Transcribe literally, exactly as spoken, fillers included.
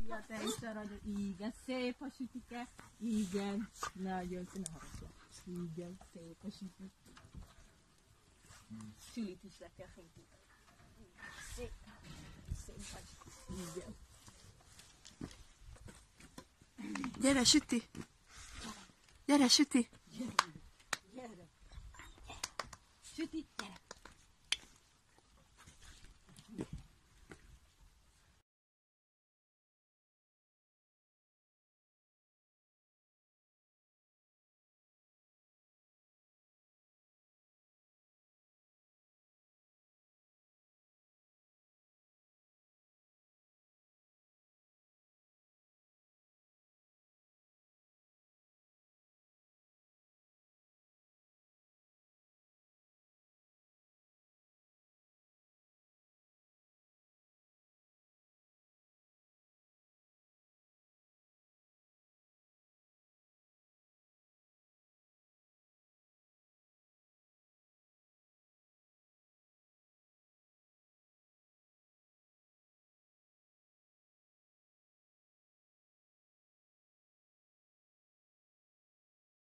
Ja, te is aranyos. Igen, szép a sütike. Igen, nagyon szép. Ne haragudj. Igen, szép a sütik. Sülit is le kell fényteni. Szép. Szép vagy. Igen. Gyere, süti! Gyere, süti! Gyere. Gyere. Süti, gyere.